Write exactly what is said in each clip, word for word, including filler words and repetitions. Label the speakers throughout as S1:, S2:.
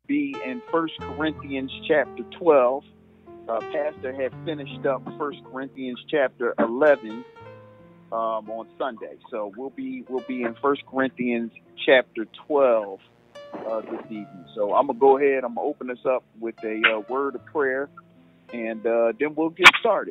S1: be in First Corinthians chapter twelve. Uh, Pastor had finished up First Corinthians chapter eleven um, on Sunday, so we'll be we'll be in First Corinthians chapter twelve uh, this evening. So I'm gonna go ahead. I'm gonna open us up with a uh, word of prayer, and uh, then we'll get started.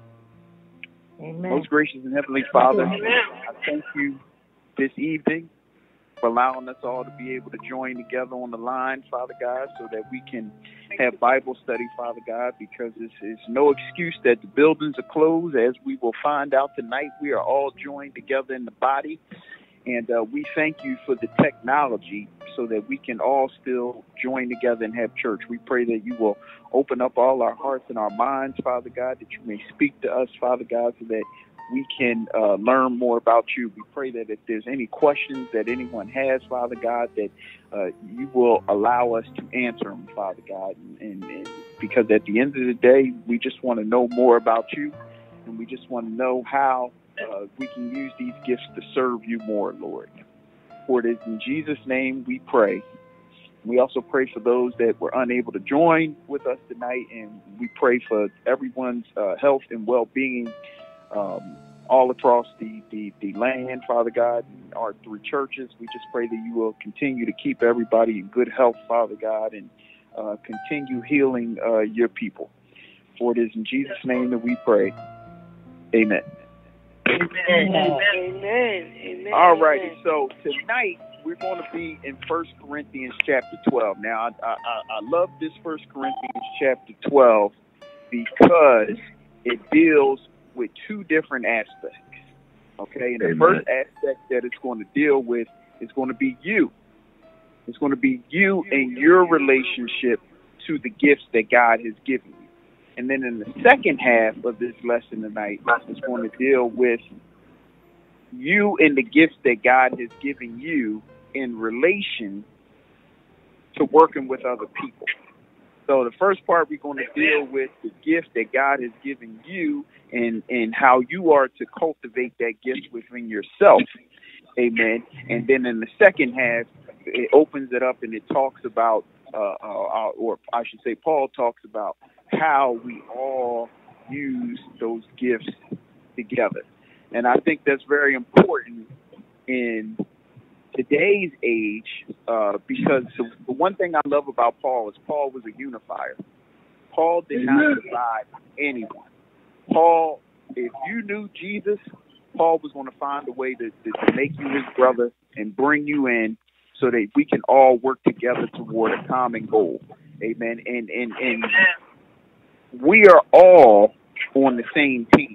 S2: Amen.
S1: Most gracious and heavenly Father, Amen. I thank you this evening for allowing us all to be able to join together on the line, Father God, so that we can have Bible study, Father God, because it's, it's no excuse that the buildings are closed. As we will find out tonight, we are all joined together in the body, and uh, we thank you for the technology so that we can all still join together and have church. We pray that you will open up all our hearts and our minds, Father God, that you may speak to us, Father God, so that we can uh, learn more about you. We pray that if there's any questions that anyone has, Father God, that uh, you will allow us to answer them, Father God. And, and because at the end of the day, we just want to know more about you, and we just want to know how uh, we can use these gifts to serve you more, Lord. For it is in Jesus' name we pray. We also pray for those that were unable to join with us tonight, and we pray for everyone's uh, health and well-being Um, all across the, the, the land, Father God, and our three churches. We just pray that you will continue to keep everybody in good health, Father God, and uh, continue healing uh, your people. For it is in Jesus' name that we pray. Amen.
S2: Amen. Amen. Amen. Amen.
S1: All righty. So tonight we're going to be in First Corinthians chapter twelve. Now, I, I, I love this First Corinthians chapter twelve because it deals with two different aspects, okay? And the Amen. First aspect that it's going to deal with is going to be you. It's going to be you and your relationship to the gifts that God has given you. And then in the second half of this lesson tonight, it's going to deal with you and the gifts that God has given you in relation to working with other people. So the first part, we're going to deal with the gift that God has given you and, and how you are to cultivate that gift within yourself. Amen. And then in the second half, it opens it up and it talks about, uh, uh, or I should say Paul talks about how we all use those gifts together. And I think that's very important in today's age, uh, because the one thing I love about Paul is Paul was a unifier. Paul did not divide anyone. Paul, if you knew Jesus, Paul was going to find a way to, to, to make you his brother and bring you in so that we can all work together toward a common goal. Amen. And, and, and we are all on the same team.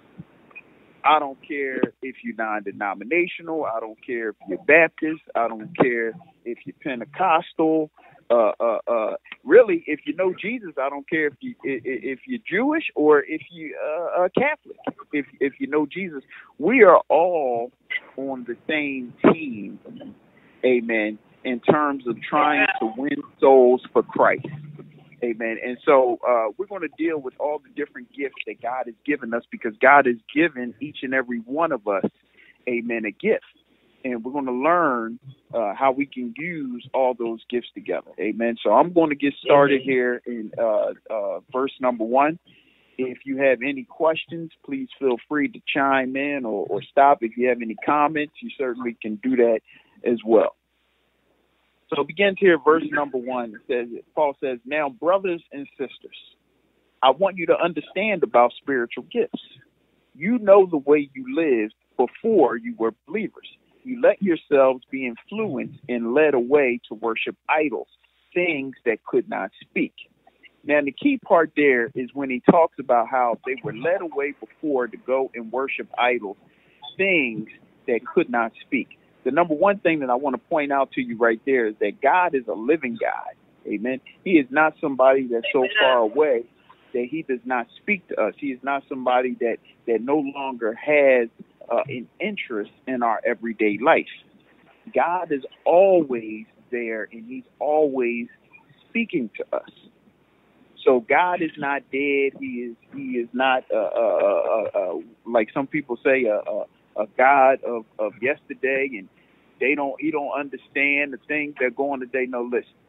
S1: I don't care if you're non-denominational. I don't care if you're Baptist. I don't care if you're Pentecostal. Uh, uh, uh, really, if you know Jesus, I don't care if you if you're Jewish or if you uh, are Catholic. If if you know Jesus, we are all on the same team. Amen. In terms of trying to win souls for Christ. Amen. And so uh, we're going to deal with all the different gifts that God has given us because God has given each and every one of us, amen, a gift. And we're going to learn uh, how we can use all those gifts together. Amen. So I'm going to get started here in uh, uh, verse number one. If you have any questions, please feel free to chime in or, or stop. If you have any comments, you certainly can do that as well. So it begins here, verse number one. It says, Paul says, now, brothers and sisters, I want you to understand about spiritual gifts. You know the way you lived before you were believers. You let yourselves be influenced and led away to worship idols, things that could not speak. Now, the key part there is when he talks about how they were led away before to go and worship idols, things that could not speak. The number one thing that I want to point out to you right there is that God is a living God. Amen. He is not somebody that's so far away that he does not speak to us. He is not somebody that, that no longer has uh, an interest in our everyday life. God is always there, and he's always speaking to us. So God is not dead. He is he is not, uh, uh, uh, uh, like some people say, a uh, uh, a God of, of yesterday, and they don't he don't understand the things that go on today. No, listen,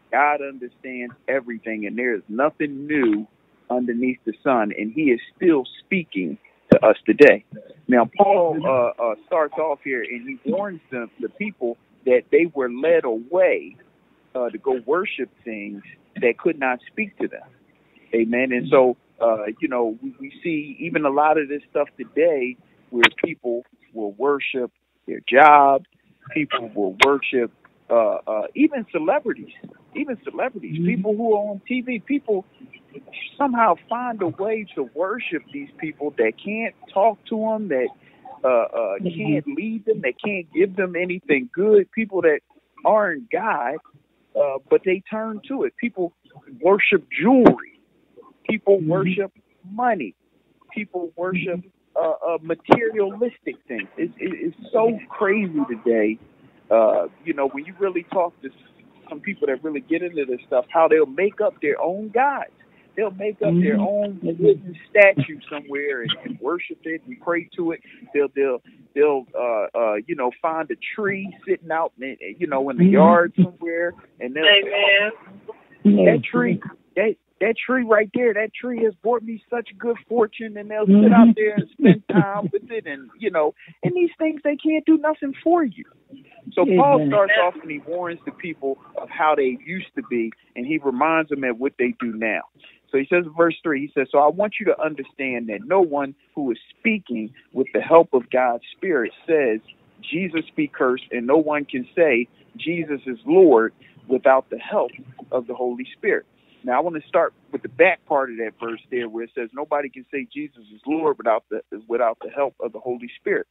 S1: God understands everything, and there is nothing new underneath the sun, and he is still speaking to us today. Now, Paul uh, uh, starts off here, and he warns them, the people, that they were led away uh, to go worship things that could not speak to them. Amen. And so, uh, you know, we, we see even a lot of this stuff today where people will worship their job, people will worship uh, uh, even celebrities, even celebrities, mm-hmm. people who are on T V, people somehow find a way to worship these people that can't talk to them, that uh, uh, can't lead them, that can't give them anything good, people that aren't God, uh, but they turn to it. People worship jewelry. People mm-hmm. worship money. People worship uh, uh, materialistic things. It's, it's so crazy today. Uh, you know, when you really talk to some people that really get into this stuff, how they'll make up their own gods. They'll make up mm-hmm. their own wooden statue somewhere and, and worship it and pray to it. They'll they'll they'll uh, uh, you know, find a tree sitting out in, you know, in the mm-hmm. yard somewhere, and they'll say, oh, that tree that that tree right there, that tree has brought me such good fortune, and they'll mm-hmm. sit out there and spend time with it, and you know, and these things, they can't do nothing for you. So mm-hmm. Paul starts off and he warns the people of how they used to be, and he reminds them of what they do now. So he says in verse three, he says, so I want you to understand that no one who is speaking with the help of God's Spirit says, Jesus be cursed, and no one can say Jesus is Lord without the help of the Holy Spirit. Now, I want to start with the back part of that verse there where it says nobody can say Jesus is Lord without the without the help of the Holy Spirit.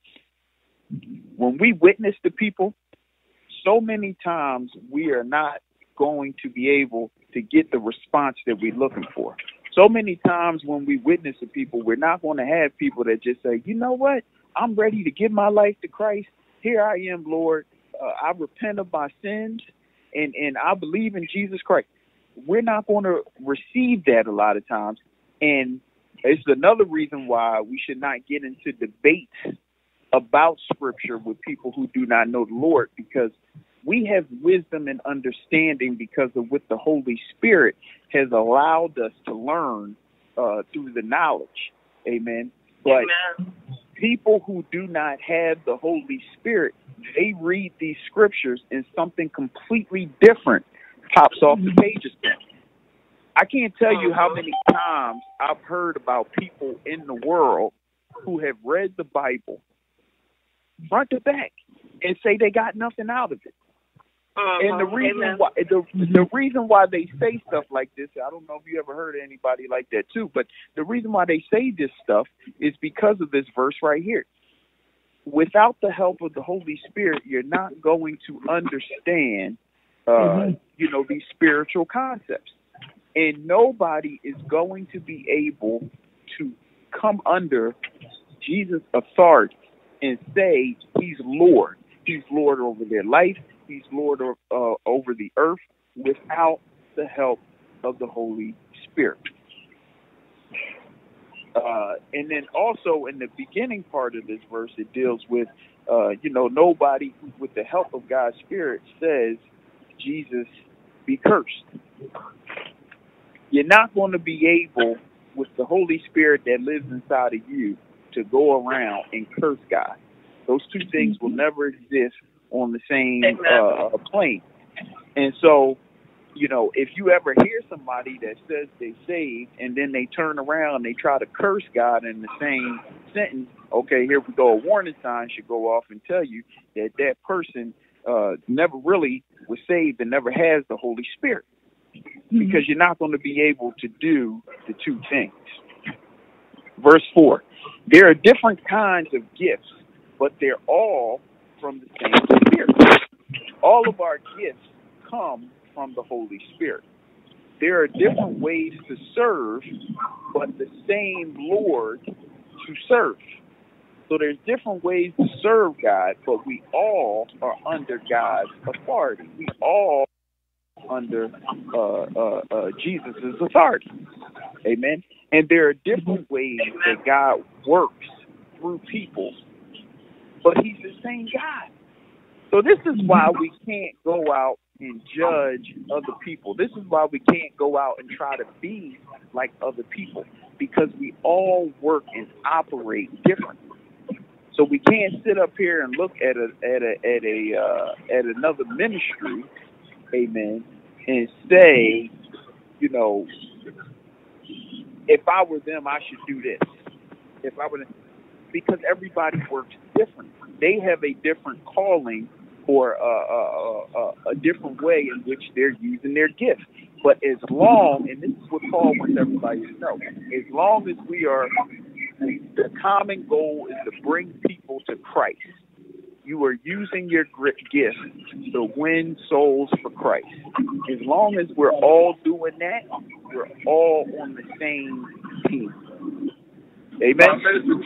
S1: When we witness to people, so many times we are not going to be able to get the response that we're looking for. So many times when we witness to people, we're not going to have people that just say, you know what, I'm ready to give my life to Christ. Here I am, Lord. Uh, I repent of my sins, and, and I believe in Jesus Christ. We're not going to receive that a lot of times. And it's another reason why we should not get into debates about Scripture with people who do not know the Lord, because we have wisdom and understanding because of what the Holy Spirit has allowed us to learn uh, through the knowledge. Amen. But Amen. People who do not have the Holy Spirit, they read these scriptures and something completely different pops off the pages. I can't tell you how many times I've heard about people in the world who have read the Bible front to back and say they got nothing out of it. Uh-huh. And the reason Amen. why the the reason why they say stuff like this, I don't know if you ever heard of anybody like that too, but the reason why they say this stuff is because of this verse right here. Without the help of the Holy Spirit, you're not going to understand, uh, mm-hmm. you know, these spiritual concepts, and nobody is going to be able to come under Jesus' authority and say he's Lord. He's Lord over their life. He's Lord of, uh, over the earth without the help of the Holy Spirit. Uh, and then also in the beginning part of this verse, it deals with, uh, you know, nobody with the help of God's Spirit says Jesus be cursed. You're not going to be able, with the Holy Spirit that lives inside of you, to go around and curse God. Those two things will never exist on the same uh, plane. And so, you know, if you ever hear somebody that says they saved and then they turn around and they try to curse God in the same sentence, okay, here we go. A warning sign should go off and tell you that that person uh, never really was saved and never has the Holy Spirit, because you're not going to be able to do the two things. Verse four, there are different kinds of gifts, but they're all from the same Spirit. All of our gifts come from the Holy Spirit. There are different ways to serve, but the same Lord to serve. So there's different ways to serve God, but we all are under God's authority. We all are under uh, uh, uh, Jesus' authority. Amen. And there are different ways that God works through people, but he's the same God. So this is why we can't go out and judge other people. This is why we can't go out and try to be like other people, because we all work and operate differently. So we can't sit up here and look at a at a at a uh, at another ministry, amen, and say, you know, if I were them, I should do this. If I were them, because everybody works different. They have a different calling or a, a, a, a different way in which they're using their gift. But as long, and this is what Paul wants everybody to know, as long as we are, the common goal is to bring people to Christ. You are using your gift to win souls for Christ. As long as we're all doing that, we're all on the same team. Amen?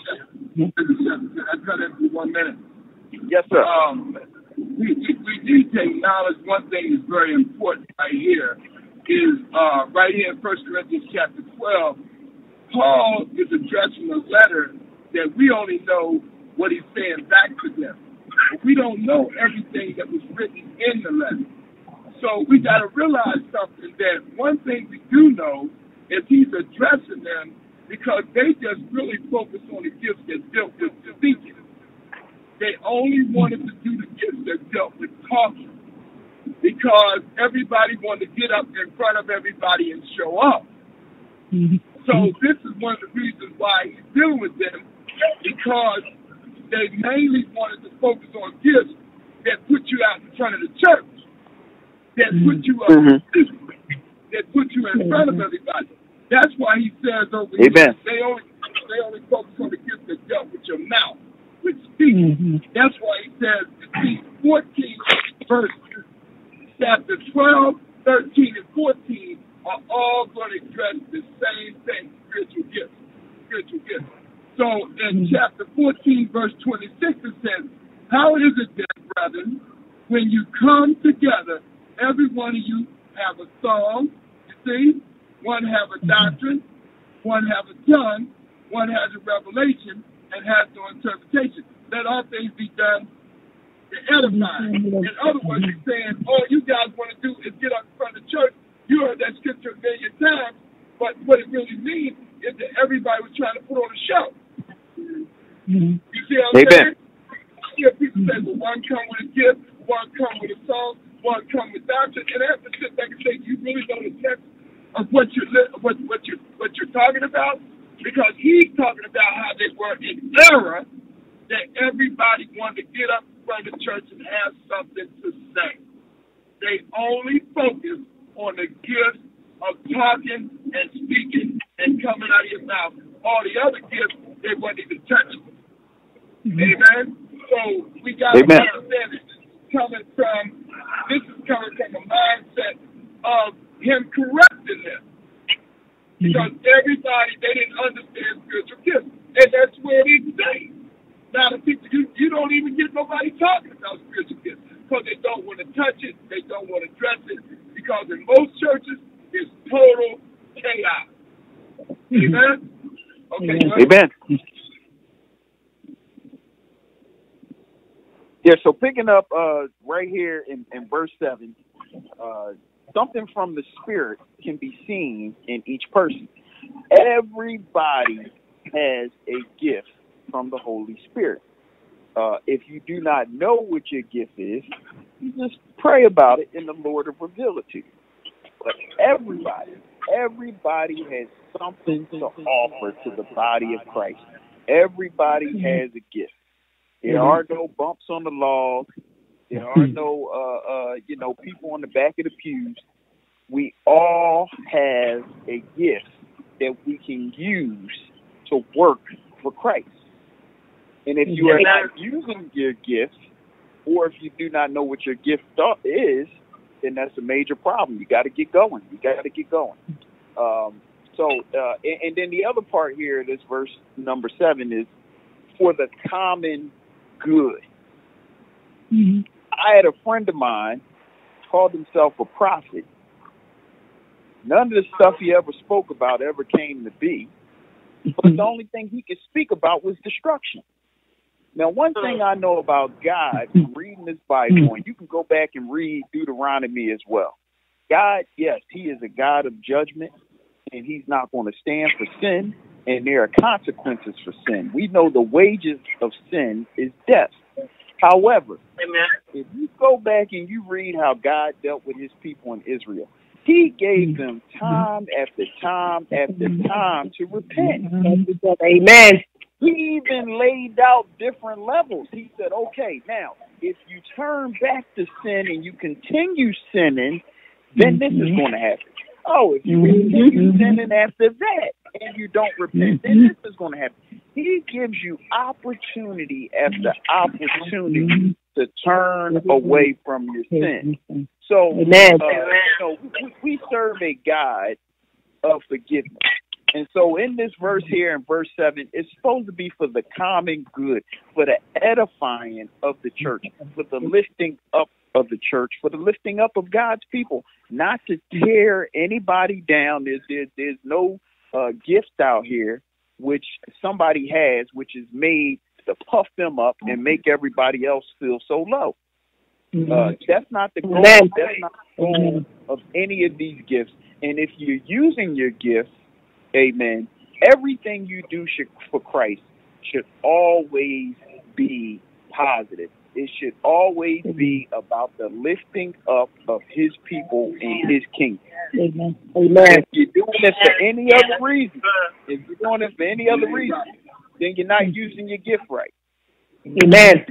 S3: I cut in for one minute.
S1: Yes, sir.
S3: Um, we, we, we need to acknowledge one thing is very important right here, is uh, right here in First Corinthians chapter twelve, Paul is addressing a letter that we only know what he's saying back to them. But we don't know everything that was written in the letter. So we got to realize something, that one thing we do know is he's addressing them because they just really focused on the gifts that dealt with speaking. They only wanted to do the gifts that dealt with talking because everybody wanted to get up in front of everybody and show up. Mm-hmm. So this is one of the reasons why he's dealing with them, because they mainly wanted to focus on gifts that put you out in front of the church, that put you up, mm-hmm. that put you in front of everybody. That's why he says over
S1: Amen.
S3: here, they only they only focus on the gifts that dealt with your mouth, with speaking. Mm-hmm. That's why he says in fourteen verses, chapter twelve, thirteen, and fourteen are all going to address the same thing, spiritual gifts, spiritual gifts. So in mm-hmm. chapter fourteen, verse twenty-six, it says, how is it then, brethren, when you come together, every one of you have a song, you see, one have a doctrine, one have a tongue, one has a revelation, and has no interpretation. Let all things be done to edify. In other words, he's saying, all you guys want to do is get up in front of the church. You heard that scripture a million times, but what it really means is that everybody was trying to put on a show. Mm-hmm. You see what I'm
S1: Amen.
S3: saying? You hear people say, well, one come with a gift, one come with a song, one come with doctrine, and I have to sit back and say, you really know the text of what you're what what you what you're talking about, because he's talking about how they were in error, that everybody wanted to get up in front of the church and have something to say. They only focus on the gift of talking and speaking and coming out of your mouth. All the other gifts, they weren't even touching. Mm-hmm. Amen. So we got to understand this is coming from this is coming from a mindset of him correcting them. Because everybody, they didn't understand spiritual gifts. And that's where it is today. Now, the people, you, you don't even get nobody talking about spiritual gifts because they don't want to touch it. They don't want to address it. Because in most churches, it's total chaos. Amen? Okay.
S1: Amen. Yeah, so picking up uh, right here in, in verse seven, uh, something from the Spirit can be seen in each person. Everybody has a gift from the Holy Spirit. Uh, if you do not know what your gift is, you just pray about it and the Lord will reveal it to you. But everybody, everybody has something to offer to the body of Christ. Everybody has a gift. There are no bumps on the log. There are no, uh, uh, you know, people on the back of the pews. We all have a gift that we can use to work for Christ. And if you are not using your gift, or if you do not know what your gift is, then that's a major problem. You got to get going. You got to get going. Um, so, uh, and, and then the other part here, this verse number seven, is for the common good. Mm-hmm. I had a friend of mine called himself a prophet. None of the stuff he ever spoke about ever came to be. But the only thing he could speak about was destruction. Now, one thing I know about God, from reading this Bible, and you can go back and read Deuteronomy as well. God, yes, he is a God of judgment, and he's not going to stand for sin, and there are consequences for sin. We know the wages of sin is death. However, Amen. If you go back and you read how God dealt with his people in Israel, he gave them time after time after time to repent.
S2: Amen.
S1: He even laid out different levels. He said, okay, now, if you turn back to sin and you continue sinning, then this is going to happen. Oh, if you continue sinning after that and you don't repent, then this is going to happen. He gives you opportunity after opportunity to turn away from your sin. So, uh, you know, we, we serve a God of forgiveness. And so in this verse here, in verse seven, it's supposed to be for the common good, for the edifying of the church, for the lifting up of the church, for the lifting up of God's people, not to tear anybody down. There's, there, there's no uh, gift out here which somebody has, which is made to puff them up and make everybody else feel so low. Uh, that's not the goal. That's not the goal of any of these gifts. And if you're using your gifts, amen, everything you do should, for Christ should always be positive. It should always be about the lifting up of his people and his kingdom.
S2: Amen. Amen.
S1: If you're doing it for any other reason, if you're doing it for any other reason, then you're not using your gift right.
S2: Amen.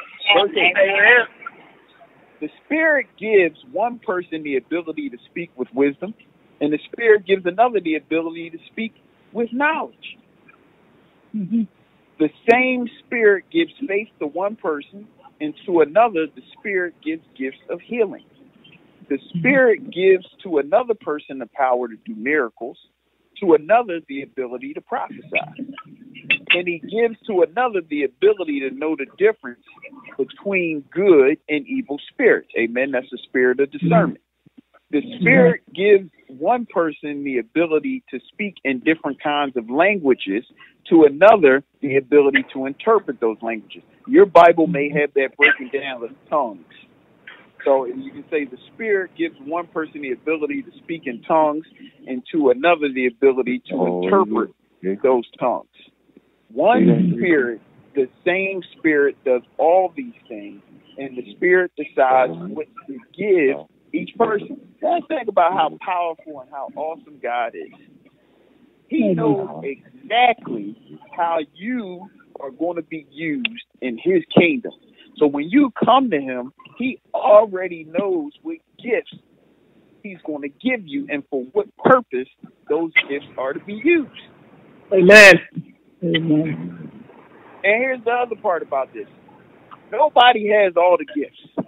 S1: Amen. The Spirit gives one person the ability to speak with wisdom, and the Spirit gives another the ability to speak with knowledge. Mm-hmm. The same Spirit gives faith to one person, and to another, the Spirit gives gifts of healing. The Spirit gives to another person the power to do miracles, to another the ability to prophesy. And he gives to another the ability to know the difference between good and evil spirits. Amen. That's the spirit of discernment. The Spirit gives one person the ability to speak in different kinds of languages, to another the ability to interpret those languages. Your Bible may have that broken down as tongues. So you can say the Spirit gives one person the ability to speak in tongues, and to another the ability to oh, interpret yeah. those tongues. One yeah. Spirit, the same Spirit does all these things, and the Spirit decides what to give each person. Let's think about how powerful and how awesome God is. He knows exactly how you are going to be used in his kingdom. So when you come to him, he already knows what gifts he's going to give you and for what purpose those gifts are to be used.
S2: Amen. Amen.
S1: And here's the other part about this. Nobody has all the gifts.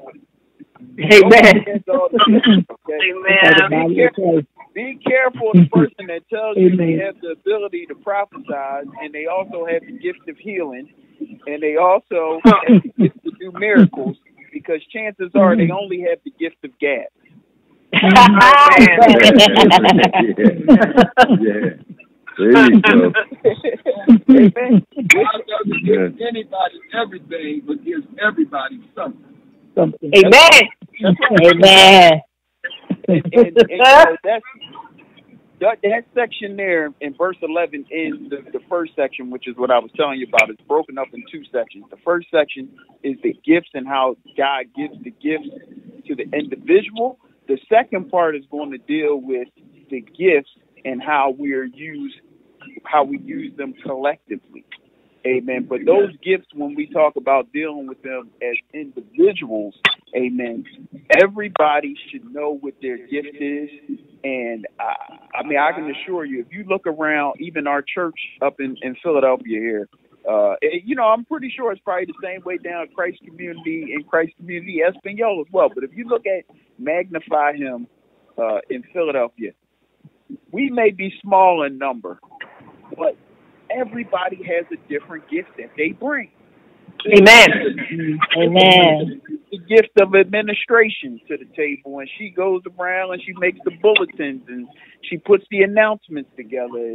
S2: Amen.
S1: Has all the gifts, okay?
S2: Amen.
S1: Be careful, be careful of the person that tells you they have the ability to prophesy, and they also have the gift of healing, and they also have the gift to do miracles, because chances are they only have the gift of gab.
S3: Yeah. There you go.
S1: Amen.
S3: God doesn't give anybody everything, but gives everybody something.
S2: Something. Amen. Amen.
S1: And, and, and, uh, that's, that, that section there in verse eleven is the, the first section, which is what I was telling you about. It's broken up in two sections. The first section is the gifts and how God gives the gifts to the individual. The second part is going to deal with the gifts and how we are used, how we use them collectively. Amen. But those gifts, when we talk about dealing with them as individuals, amen, everybody should know what their gift is. And I, I mean, I can assure you, if you look around, even our church up in, in Philadelphia here, uh, it, you know, I'm pretty sure it's probably the same way down at Christ Community and Christ Community Espanol as well. But if you look at Magnify Him uh, in Philadelphia, we may be small in number, but everybody has a different gift that they bring.
S2: Amen. Amen.
S1: The gift of administration to the table, and she goes around and she makes the bulletins and she puts the announcements together, and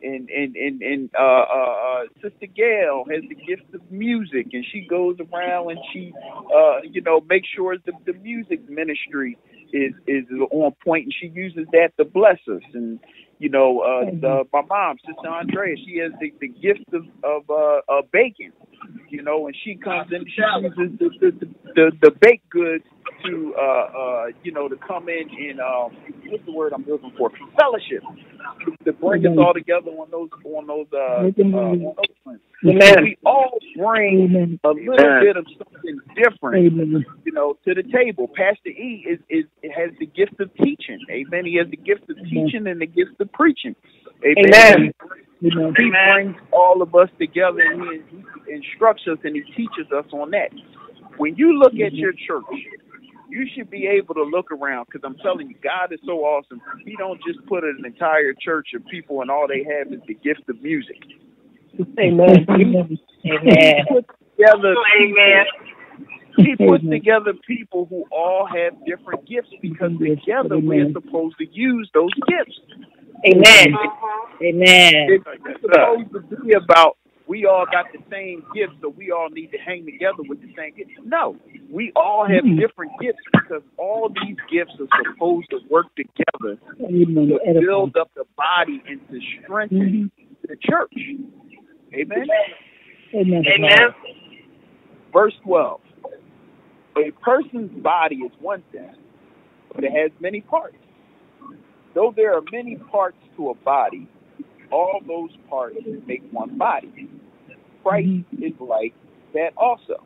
S1: and and and, and uh, uh, uh, Sister Gail has the gift of music, and she goes around and she, uh, you know, makes sure the, the music ministry is is on point, and she uses that to bless us. And you know, uh, the, my mom, Sister Andrea, she has the, the gift of of uh, uh, baking, you know, and she comes in, she uses the the, the, the, the baked goods to, uh, uh, you know, to come in and, um, what's the word I'm looking for? Fellowship. To bring us all together on those, on those, uh, uh on those ones. We all bring a little bit of something different, you know, to the table. Pastor E is, is has the gift of teaching. Amen. He has the gift of teaching and the gift of preaching. Amen. Amen. He brings all of us together, and he, he instructs us and he teaches us on that. When you look at your church, you should be able to look around, because I'm telling you, God is so awesome. He don't just put an entire church of people and all they have is the gift of music.
S2: Amen. Amen.
S1: He puts together, Amen. He puts together people who all have different gifts, because together we're supposed to use those gifts.
S2: Amen. Amen.
S1: It's supposed to be about we all got the same gifts, so we all need to hang together with the same gifts. No, we all have different gifts, because all these gifts are supposed to work together to build up the body and to strengthen the church. Amen?
S2: Amen.
S1: Amen. Verse twelve. A person's body is one thing, but it has many parts. Though there are many parts to a body, all those parts make one body. Christ mm-hmm. is like that also.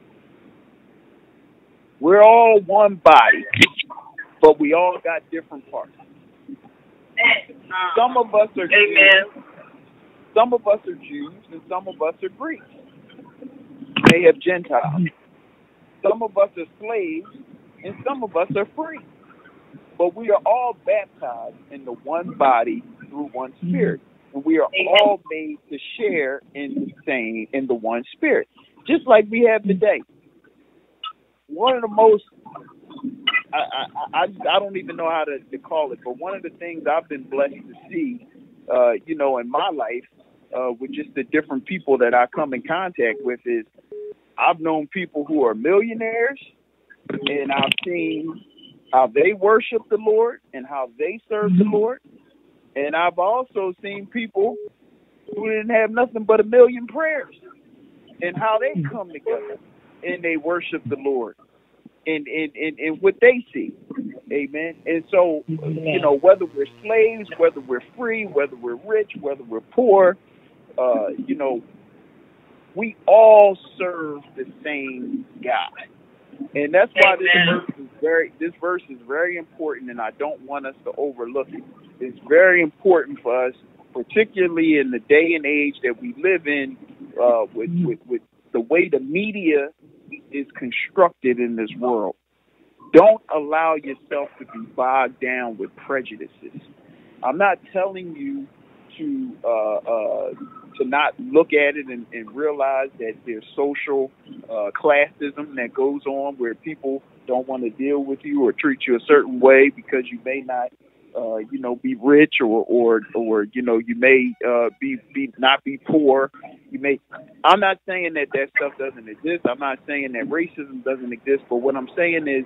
S1: We're all one body, but we all got different parts. Some of us are Jews, some of us are Jews, and some of us are Greeks. They have Gentiles. Some of us are slaves, and some of us are free. But we are all baptized in the one body through one Spirit. And we are all made to share in the same, in the one Spirit. Just like we have today. One of the most, I I, I, I don't even know how to, to call it, but one of the things I've been blessed to see, uh, you know, in my life, uh, with just the different people that I come in contact with is, I've known people who are millionaires, and I've seen how they worship the Lord and how they serve the Lord. And I've also seen people who didn't have nothing but a million prayers, and how they come together and they worship the Lord and in, in, in what they see. Amen. And so, you know, whether we're slaves, whether we're free, whether we're rich, whether we're poor, uh, you know, we all serve the same God. And that's why this verse is very this verse is very important, and I don't want us to overlook it. It's very important for us, particularly in the day and age that we live in, uh, with, with, with the way the media is constructed in this world. Don't allow yourself to be bogged down with prejudices. I'm not telling you to uh, uh, to not look at it and, and realize that there's social uh, classism that goes on, where people don't want to deal with you or treat you a certain way because you may not, uh, you know, be rich or, or, or you know, you may uh, be, be not be poor. You may. I'm not saying that that stuff doesn't exist. I'm not saying that racism doesn't exist. But what I'm saying is,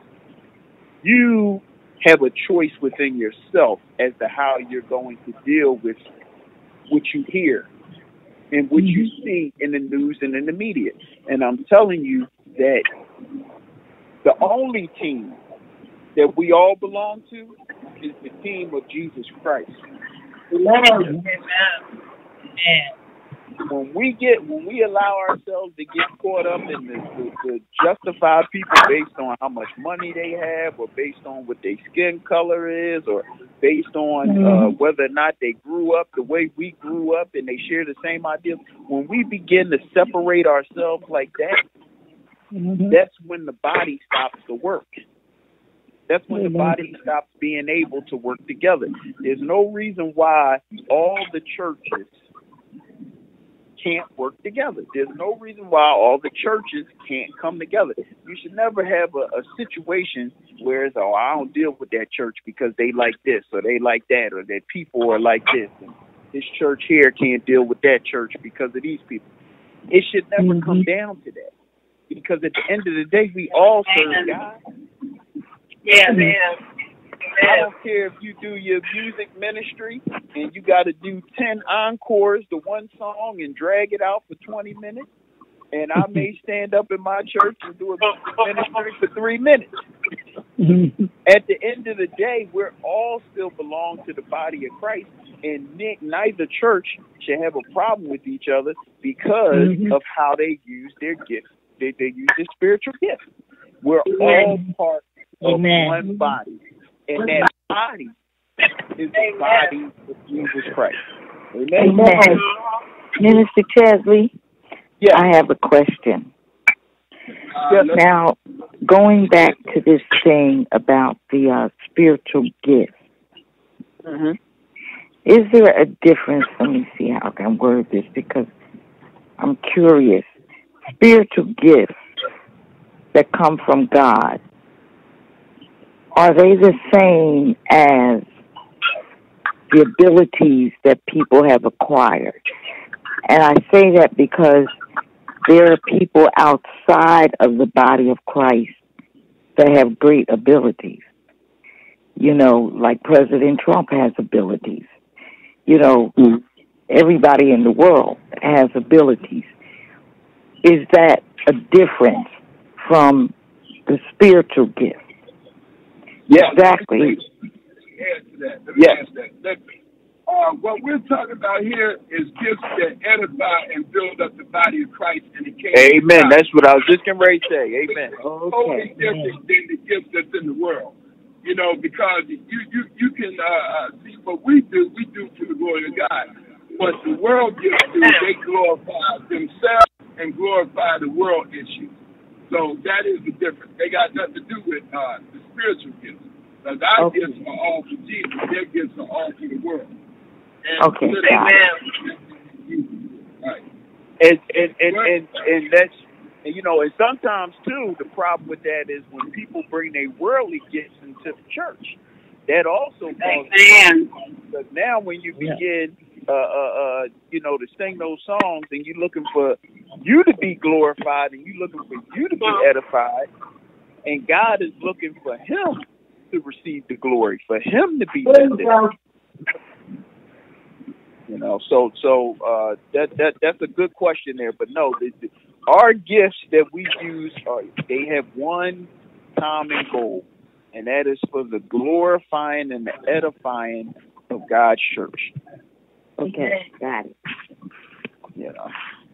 S1: you have a choice within yourself as to how you're going to deal with what you hear and what you see in the news and in the media. And I'm telling you that the only team that we all belong to is the team of Jesus Christ. Amen. When we get, when we allow ourselves to get caught up in the, the, the justify people based on how much money they have, or based on what their skin color is, or based on uh, whether or not they grew up the way we grew up and they share the same ideas, when we begin to separate ourselves like that, mm-hmm. that's when the body stops to work. That's when the body stops being able to work together. There's no reason why all the churches can't work together. There's no reason why all the churches can't come together. You should never have a, a situation where it's, oh, I don't deal with that church because they like this or they like that, or that people are like this. And this church here can't deal with that church because of these people. It should never
S2: Mhm.
S1: come down to that. Because at the end of the day, we all serve God.
S4: Yeah, man.
S1: I don't care if you do your music ministry and you got to do ten encores to one song and drag it out for twenty minutes. And I may stand up in my church and do a music ministry for three minutes.
S2: Mhm.
S1: At the end of the day, we're all still belong to the body of Christ. And Nick, neither church should have a problem with each other because
S2: Mhm.
S1: of how they use their gifts. They, they use their spiritual gifts. We're all part of
S2: Amen.
S1: one body. And that body is the body of Jesus Christ. Amen.
S5: Amen. Minister Chesley,
S1: Yes.
S5: I have a question.
S3: Uh,
S1: Yes.
S3: let's-
S5: Now, going back to this thing about the uh, spiritual gifts,
S1: Mm-hmm.
S5: is there a difference? Let me see how I can word this because I'm curious. Spiritual gifts that come from God, are they the same as the abilities that people have acquired? And I say that because there are people outside of the body of Christ that have great abilities. You know, like President Trump has abilities. You know,
S1: Mm.
S5: everybody in the world has abilities. Is that a difference from the spiritual gift?
S3: Yeah,
S5: Exactly.
S3: Let me add to that. Let me
S1: Yes.
S3: add to that. Let me- uh, what we're talking about here is gifts that edify and build up the body of Christ in the kingdom. of
S1: Amen.
S3: God.
S1: That's what I was just getting ready to say. Amen.
S3: Totally
S5: Okay.
S3: different than the gifts that's in the world. You know, because you you you can uh, uh, see what we do. We do for the glory of God. What the world gifts do, they glorify themselves and glorify the world issues. So that is the difference. They got nothing to do with uh, the spiritual gifts. Because our
S5: Okay.
S3: gifts are all for Jesus. Their gifts are all for the world. And
S5: Okay,
S3: literally-
S5: got
S3: Right.
S1: And and and and, and that's and, you know, and sometimes too the problem with that is when people bring their worldly gifts into the church, that also causes
S4: Amen.
S1: because now when you
S2: Yeah.
S1: begin uh, uh uh you know to sing those songs and you're looking for you to be glorified and you're looking for you to be edified, and God is looking for him to receive the glory, for him to be lifted up. You know, so so uh, that that that's a good question there. But no, the, the, our gifts that we use are they have one common goal, and that is for the glorifying and the edifying of God's church.
S5: Okay, got it.
S1: You know,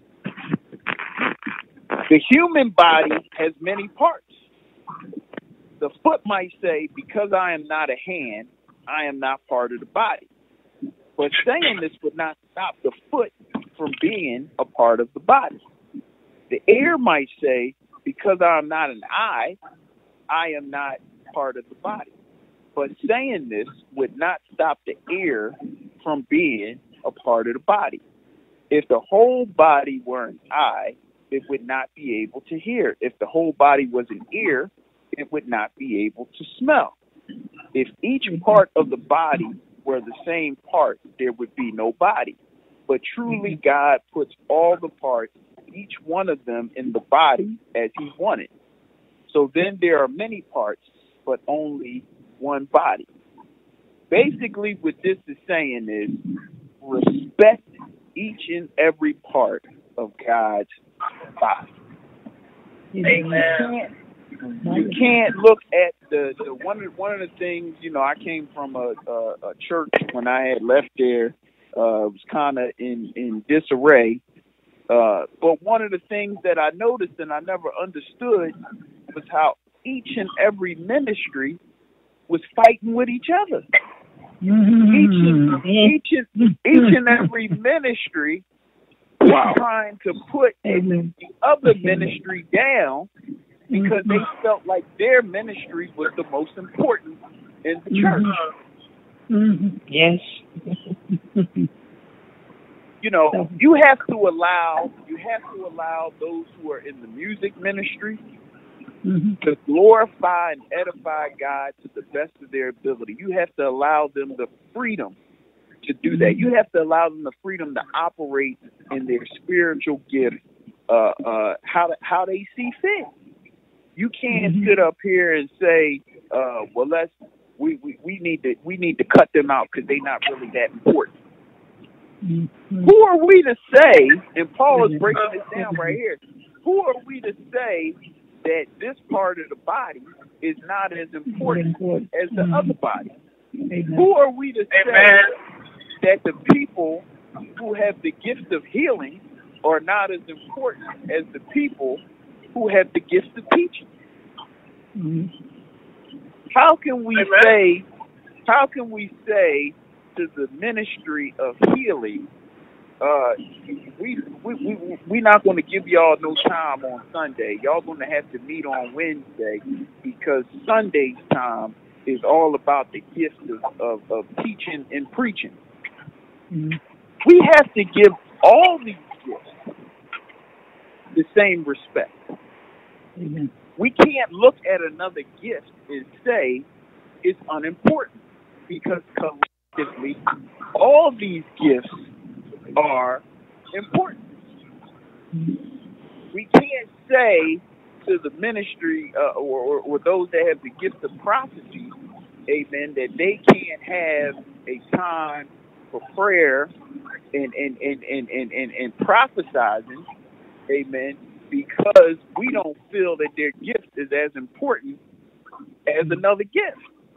S1: the human body has many parts. The foot might say, "Because I am not a hand, I am not part of the body." But saying this would not stop the foot from being a part of the body. The ear might say, because I'm not an eye, I am not part of the body. But saying this would not stop the ear from being a part of the body. If the whole body were an eye, it would not be able to hear. If the whole body was an ear, it would not be able to smell. If each part of the body were the same part, there would be no body. But truly, God puts all the parts, each one of them, in the body as he wanted. So then there are many parts, but only one body. Basically, what this is saying is respect each and every part of God's body.
S4: Amen.
S1: You can't look at the, the one of one of the things, you know, I came from a, a, a church when I had left there. Uh, it was kind of in, in disarray. Uh, but one of the things that I noticed and I never understood was how each and every ministry was fighting with each other. Each and, each and, each and every ministry was trying to put
S2: Amen.
S1: the other ministry down because they felt like their ministry was the most important in the church.
S2: Mhm. Yes.
S1: You know, you have to allow you have to allow those who are in the music ministry
S2: Mhm.
S1: to glorify and edify God to the best of their ability. You have to allow them the freedom to do that. You have to allow them the freedom to operate in their spiritual gift, uh, uh, how how they see fit. You can't mm-hmm. sit up here and say, uh, "Well, let's we, we, we need to we need to cut them out because they're not really that important." Mm-hmm. Who are we to say? And Paul is breaking this down right here. Who are we to say that this part of the body is not as important as the mm-hmm. other body? Amen. Who are we to say Amen. That the people who have the gift of healing are not as important as the people who have the gift of teaching? Mm-hmm. How can we Amen. say? How can we say to the ministry of healing, uh, we we we we're not going to give y'all no time on Sunday. Y'all going to have to meet on Wednesday because Sunday's time is all about the gift of, of, of teaching and preaching. Mm-hmm. We have to give all these gifts the same respect. Mm-hmm. We can't look at another gift and say it's unimportant because collectively all these gifts are important. Mm-hmm. We can't say to the ministry uh, or, or, or those that have the gift of prophecy, amen, that they can't have a time for prayer and and, and, and, and, and, and prophesizing, amen, because we don't feel that their gift is as important as another gift.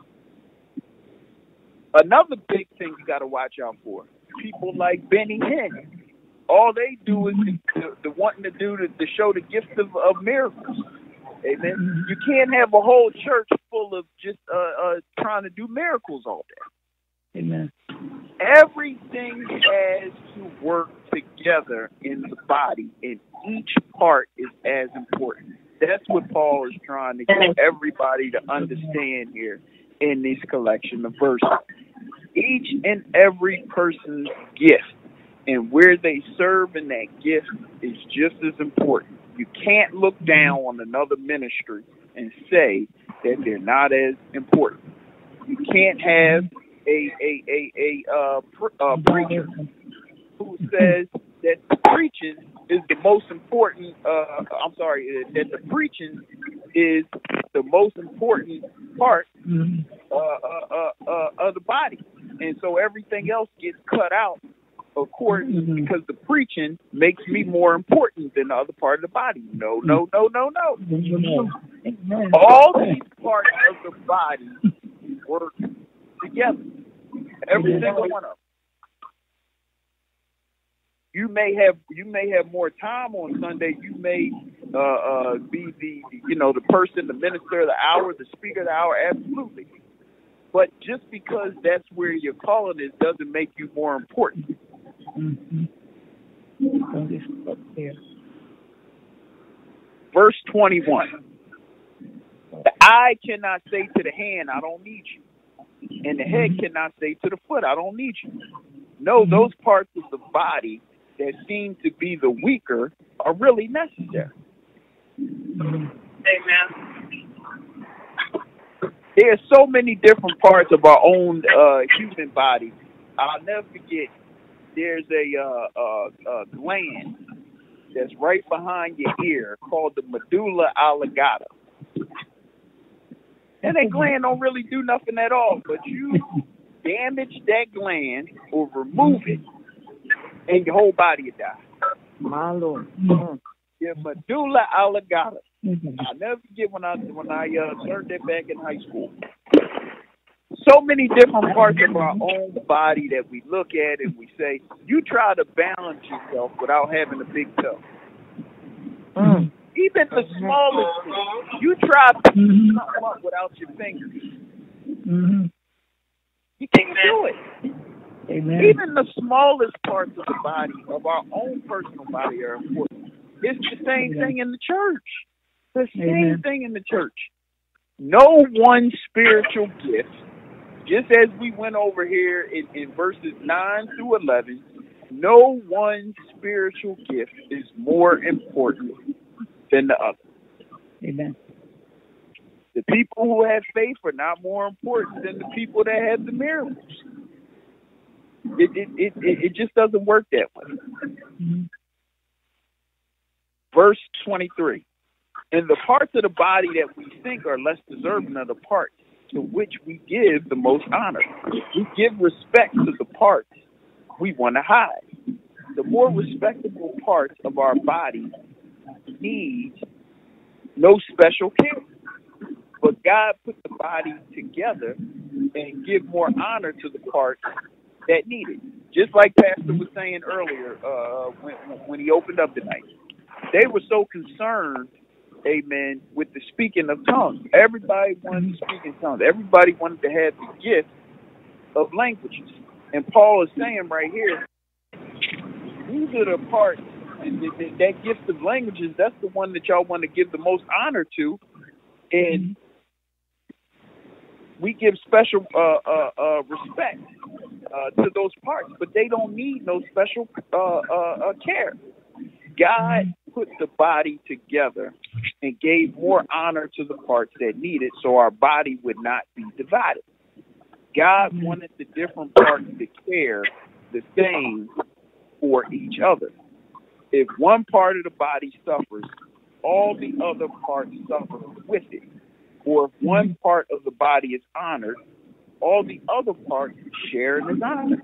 S1: Another big thing you got to watch out for, people like Benny Hinn. All they do is the, the, the wanting to do to, to show the gift of, of miracles. Amen. You can't have a whole church full of just uh, uh, trying to do miracles all day. Amen. Everything has to work together in the body, and each part is as important. That's what Paul is trying to get everybody to understand here in this collection of verses. Each and every person's gift and where they serve in that gift is just as important. You can't look down on another ministry and say that they're not as important. You can't have a a a, a uh, pr- uh, preacher who says that the preaching is the most important. Uh, I'm sorry, that the preaching is the most important part uh, uh, uh, uh, of the body, and so everything else gets cut out. According, because the preaching makes me more important than the other part of the body. No, no, no, no, no. All these parts of the body work together. Every single one of them. You may have you may have more time on Sunday. You may uh, uh, be the you know the person, the minister of the hour, the speaker of the hour. Absolutely. But just because that's where your calling is doesn't make you more important. Mm-hmm. Verse twenty-one. The eye cannot say to the hand, I don't need you. And the head cannot say to the foot, I don't need you. No, those parts of the body that seem to be the weaker are really necessary.
S4: Amen.
S1: There are so many different parts of our own uh, human body. I'll never forget. There's a, uh, uh, a gland that's right behind your ear called the medulla oblongata. And that gland don't really do nothing at all, but you damage that gland or remove it, and your whole body will die.
S5: My Lord.
S1: Your medulla oblongata. I'll never forget when I when I uh, learned that back in high school. So many different parts of our own body that we look at and we say, you try to balance yourself without having a big toe. Mm. Even the smallest thing, you try to pick something up without your fingers. Mm-hmm. You can't do it. Amen. Even the smallest parts of the body, of our own personal body, are important. It's the same Amen. Thing in the church. The same Amen. Thing in the church. No one spiritual gift, just as we went over here in, in verses nine through eleven, no one spiritual gift is more important than the other. Amen. The people who have faith are not more important than the people that have the miracles. It it, it, it, it just doesn't work that way.
S2: Mm-hmm.
S1: Verse twenty-three. And the parts of the body that we think are less deserving are the parts to which we give the most honor. We give respect to the parts we want to hide. The more respectable parts of our body need no special care. But God put the body together and give more honor to the parts that need it. Just like Pastor was saying earlier uh, when, when he opened up tonight. They were so concerned, amen, with the speaking of tongues. Everybody wanted to speak in tongues. Everybody wanted to have the gift of languages. And Paul is saying right here, these are the parts, that, that gift of languages, that's the one that y'all want to give the most honor to. And we give special uh, uh, uh, respect uh, to those parts, but they don't need no special uh, uh, uh, care. God put the body together and gave more honor to the parts that need it so our body would not be divided. God wanted the different parts to care the same for each other. If one part of the body suffers, all the other parts suffer with it. Or if one part of the body is honored, all the other parts share in his honor.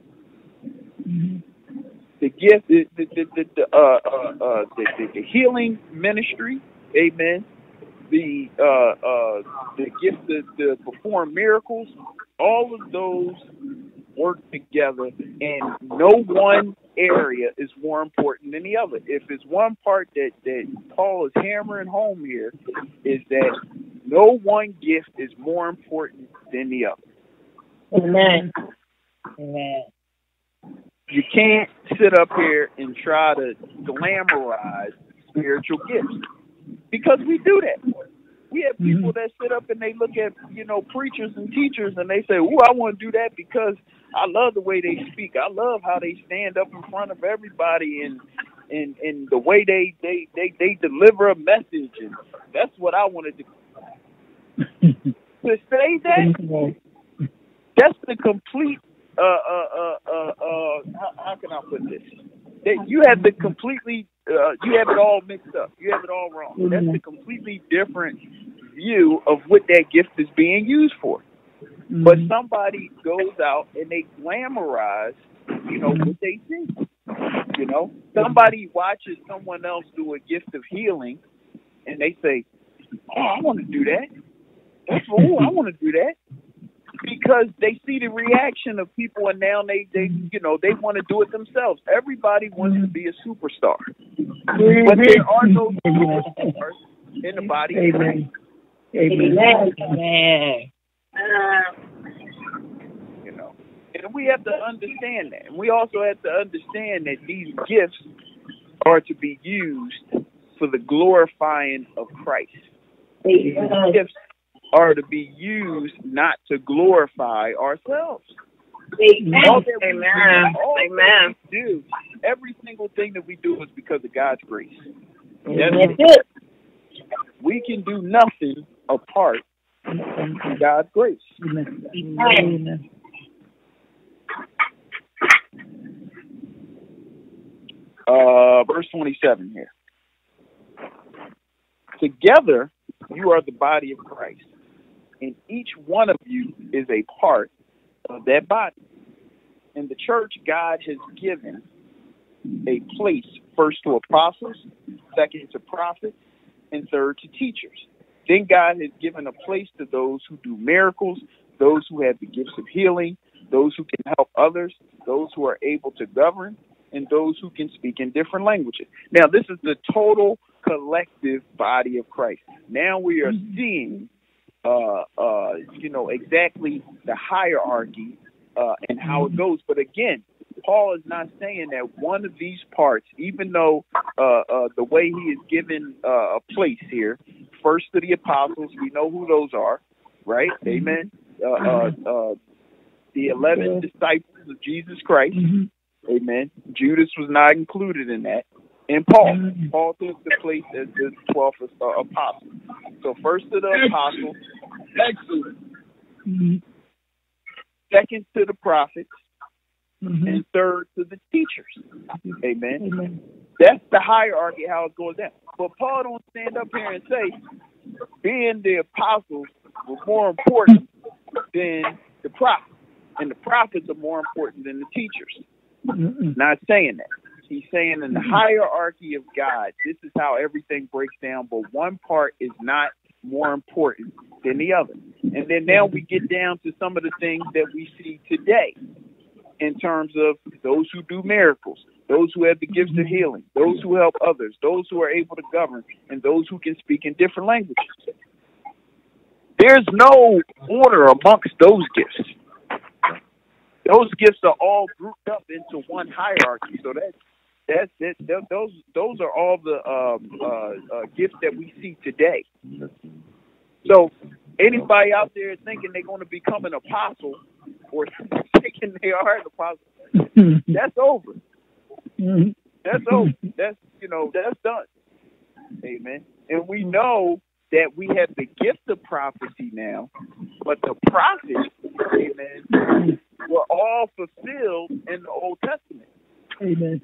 S1: The gift, the the the, the, uh, uh, uh, the, the, the healing ministry, amen. The uh, uh, the gift to, to perform miracles, all of those work together, and no one area is more important than the other. If it's one part that, that Paul is hammering home here, is that no one gift is more important than the other.
S2: Amen. Amen.
S1: You can't sit up here and try to glamorize spiritual gifts, because we do that. We have people that sit up and they look at, you know, preachers and teachers and they say, "Oh, I want to do that because I love the way they speak. I love how they stand up in front of everybody and and, and the way they, they, they, they deliver a message, and that's what I want to do." To say that, that's the complete. Uh, uh, uh, uh, uh, how, how can I put this? That you have the completely, uh, you have it all mixed up. You have it all wrong. That's a completely different view of what that gift is being used for. Mm-hmm. But somebody goes out and they glamorize, you know, what they see. You know, somebody watches someone else do a gift of healing, and they say, "Oh, I want to do that. That's oh, I want to do that." Because they see the reaction of people, and now they, they you know, they want to do it themselves. Everybody wants to be a superstar, but there are no superstars in the body.
S2: Amen. Amen. Amen.
S1: You know, and we have to understand that. And we also have to understand that these gifts are to be used for the glorifying of Christ. These gifts are to be used not to glorify ourselves.
S4: Amen.
S1: All that we
S4: Amen.
S1: do, all
S4: Amen.
S1: that we do, every single thing that we do is because of God's grace.
S4: That's it.
S1: We can do nothing apart from God's grace.
S2: Amen.
S1: Uh, verse twenty-seven here. Together, you are the body of Christ, and each one of you is a part of that body. In the church, God has given a place, first to apostles, second to prophets, and third to teachers. Then God has given a place to those who do miracles, those who have the gifts of healing, those who can help others, those who are able to govern, and those who can speak in different languages. Now, this is the total collective body of Christ. Now we are seeing, uh, uh, you know, exactly the hierarchy uh, and how it goes. But again, Paul is not saying that one of these parts, even though uh, uh, the way he is given uh, a place here, first to the apostles, we know who those are, right? Amen. Uh, uh, uh, the eleven disciples of Jesus Christ. Amen. Judas was not included in that. And Paul. Paul took the place as the twelfth uh, apostle. So first to the apostles.
S3: Excellent.
S1: Second to the prophets.
S2: Mm-hmm.
S1: and third to the teachers. Amen.
S2: Amen.
S1: That's the hierarchy, how it goes down. But Paul don't stand up here and say being the apostles was more important than the prophets, and the prophets are more important than the teachers.
S2: Mm-mm.
S1: Not saying that. He's saying in the hierarchy of God, this is how everything breaks down, but one part is not more important than the other. And then now we get down to some of the things that we see today in terms of those who do miracles, those who have the gifts of healing, those who help others, those who are able to govern, and those who can speak in different languages. There's no order amongst those gifts. Those gifts are all grouped up into one hierarchy. So that that's it. Those those are all the um, uh, uh, gifts that we see today. So anybody out there thinking they're going to become an apostle or thinking they are an apostle, that's over. That's over. That's you know that's done. Amen. And we know that we have the gift of prophecy now, but the prophets, amen, were all fulfilled in the Old Testament.
S2: Amen.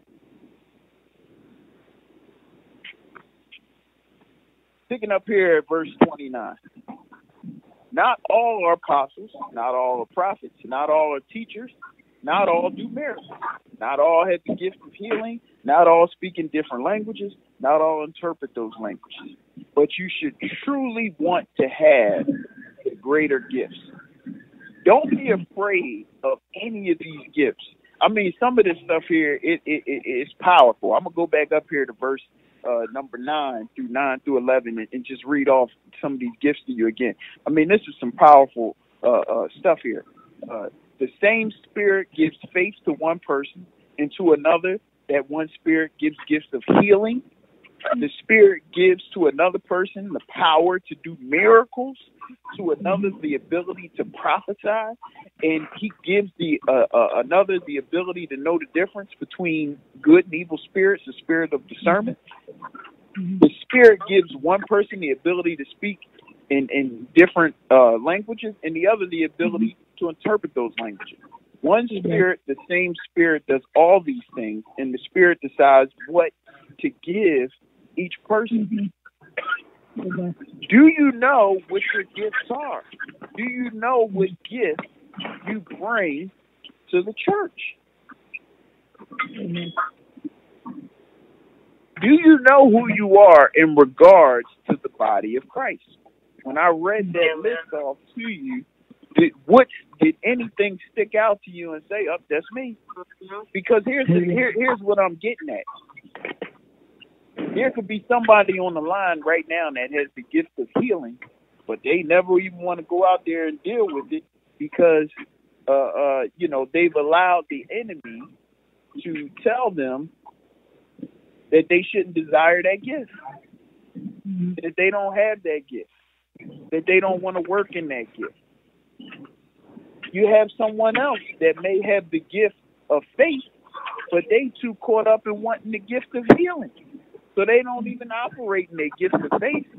S1: Picking up here at verse twenty-nine. Not all are apostles, not all are prophets, not all are teachers, not all do miracles, not all have the gift of healing, not all speak in different languages, not all interpret those languages. But you should truly want to have the greater gifts. Don't be afraid of any of these gifts. I mean, some of this stuff here, it, it, it it's powerful. I'm going to go back up here to verse uh, number nine through nine through eleven and, and just read off some of these gifts to you again. I mean, this is some powerful uh, uh, stuff here. Uh, the same Spirit gives faith to one person, and to another that one Spirit gives gifts of healing. The Spirit gives to another person the power to do miracles, to another the ability to prophesy, and he gives the uh, uh, another the ability to know the difference between good and evil spirits, the spirit of discernment. The Spirit gives one person the ability to speak in, in different uh, languages, and the other the ability to interpret those languages. One Spirit, the same Spirit does all these things, and the Spirit decides what to give each person.
S2: Amen.
S1: Do you know what your gifts are? Do you know what gifts you bring to the church?
S2: Amen.
S1: Do you know who you are in regards to the body of Christ? When I read that list off to you, did what did anything stick out to you and say, "Oh, that's me"? Because here's the, here, here's what I'm getting at. There could be somebody on the line right now that has the gift of healing, but they never even want to go out there and deal with it because, uh, uh, you know, they've allowed the enemy to tell them that they shouldn't desire that gift, that they don't have that gift, that they don't want to work in that gift. You have someone else that may have the gift of faith, but they too caught up in wanting the gift of healing. So they don't even operate in their gift of faith.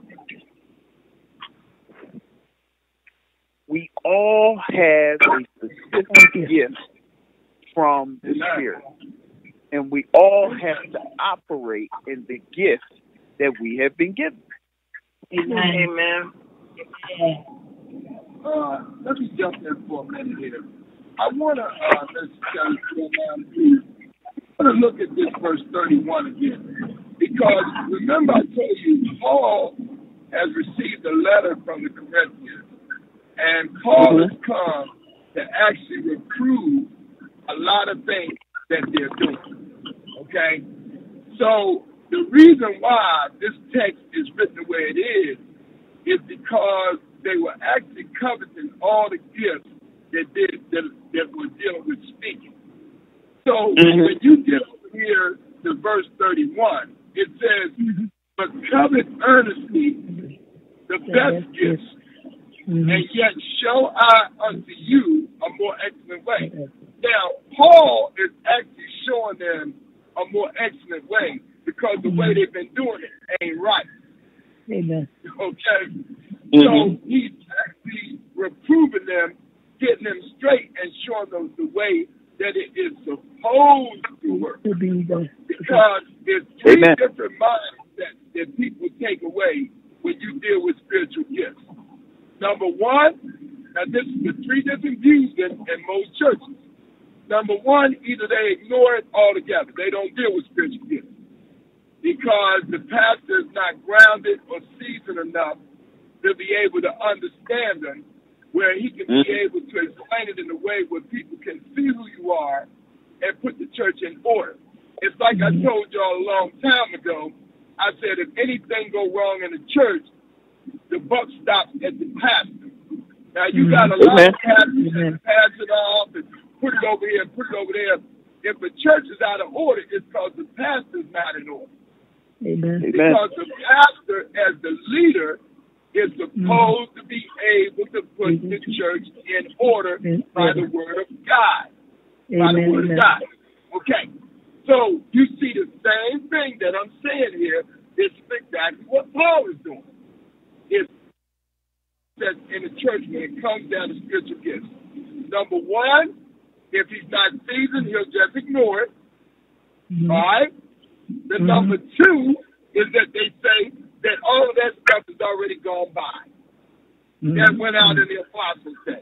S1: We all have a specific gift from the Spirit. And we all have to operate in the gift that we have been given.
S4: Amen.
S2: Amen.
S3: Uh, let me jump in for a minute here. I want to, uh, let's just go down to, I want to look at this verse thirty-one again. Because remember I told you, Paul has received a letter from the Corinthians. And Paul has come to actually reprove a lot of things that they're doing. Okay? So the reason why this text is written the way it is is because they were actually coveting all the gifts that did that, that were dealing with speaking. So mm-hmm. when you get over here to verse thirty-one, it says, "But covet earnestly the best gifts, mm-hmm. and yet show I unto you a more excellent way." Now, Paul is actually showing them a more excellent way because the way they've been doing it ain't right.
S2: Amen.
S3: Okay?
S1: Mm-hmm.
S3: So he's actually reproving them, getting them straight, and showing them the way that it is supposed to work.
S2: To be the,
S3: Because there's three
S1: Amen.
S3: different mindsets that people take away when you deal with spiritual gifts. Number one, now this is the three different views in, in most churches. Number one, either they ignore it altogether. They don't deal with spiritual gifts because the pastor is not grounded or seasoned enough to be able to understand them, where he can be able to explain it in a way where people can see who you are and put the church in order. It's like I told y'all a long time ago. I said if anything go wrong in the church, the buck stops at the pastor. Now, you got a lot
S1: Amen.
S3: of pastors that pass it off and put it over here and put it over there. If the church is out of order, it's because the pastor's not in order.
S2: Amen.
S3: Because the pastor, as the leader, is supposed to be able to put the church in order by the word of God. By the word of God. Okay. So you see the same thing that I'm saying here. This is exactly what Paul is doing. It's that in the church when it comes down to spiritual gifts. Number one, if he's not seasoned, he'll just ignore it.
S2: Mm-hmm.
S3: All right? The
S2: Mm-hmm.
S3: number two is that they say that all of that stuff has already gone by. Mm-hmm. That went out in the apostles' day.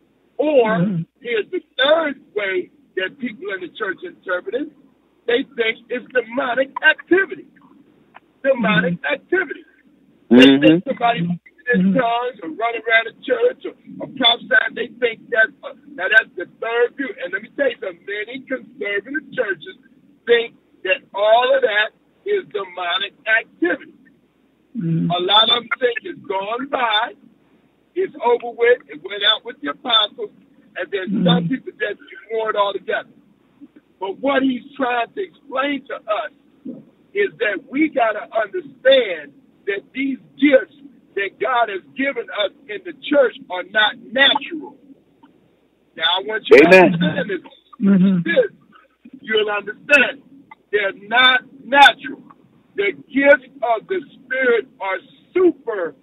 S3: Or mm-hmm. here's the third way that people in the church interpret it. They think it's demonic activity. Demonic mm-hmm. activity. They mm-hmm. think somebody in tongues or run around the church or, or prophesying. They think that's uh, now that's the third view. And let me tell you something. Many conservative churches think that all of that is demonic activity. Mm-hmm. A lot of them think it's gone by, it's over with, it went out with the apostles, and then mm-hmm. some people just ignore it altogether. But what he's trying to explain to us is that we got to understand that these gifts that God has given us in the church are not natural. Now, I want you Amen. to understand this. Mm-hmm. this. You'll understand. They're not natural. The gifts of the Spirit are supernatural.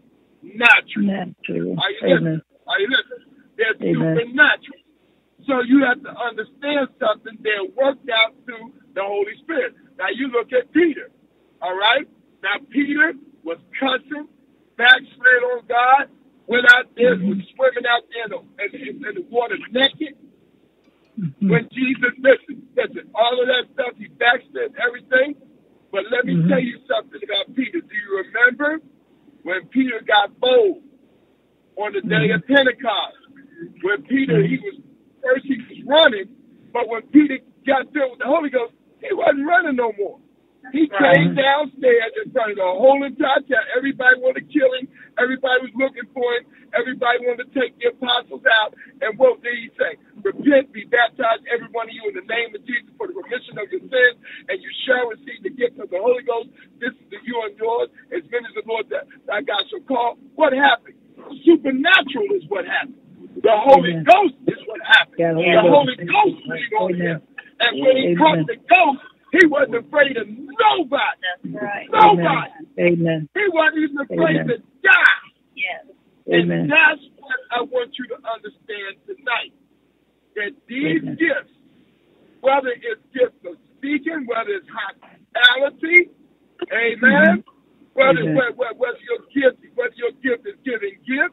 S2: Natural.
S3: Are you listening? Are you listening? They're Amen. supernatural. So you have to understand something. They're worked out through the Holy Spirit. Now, you look at Peter, all right? Now, Peter was cussing, backslid on God, went out there, mm-hmm. was swimming out there in the, in, in the water naked. Mm-hmm. When Jesus, listen, listen, all of that stuff, he backslid everything. But let me mm-hmm. tell you something about Peter. Do you remember when Peter got bold on the day mm-hmm. of Pentecost? When Peter, he was, first he was running, but when Peter got filled with the Holy Ghost, he wasn't running no more. He came downstairs in front of the whole entire town. Everybody wanted to kill him. Everybody was looking for him. Everybody wanted to take the apostles out. And what did he say? Repent, be baptized, every one of you, in the name of Jesus for the remission of your sins, and you shall receive the gift of the Holy Ghost. This is to you and yours, as many as the Lord that thy God shall call. What happened? Supernatural is what happened. The Holy Amen. Ghost is what happened. Yeah, the Holy Ghost was on him. And when he Amen. caught the ghost, he wasn't afraid of nobody. That's right. Nobody.
S2: Amen.
S3: He wasn't even afraid Amen. to die.
S4: Yes.
S3: And
S2: Amen.
S3: that's what I want you to understand tonight. That these Amen. gifts, whether it's gifts of speaking, whether it's hospitality, amen, mm-hmm. whether, amen. whether, whether your gift, whether your gift is giving gifts,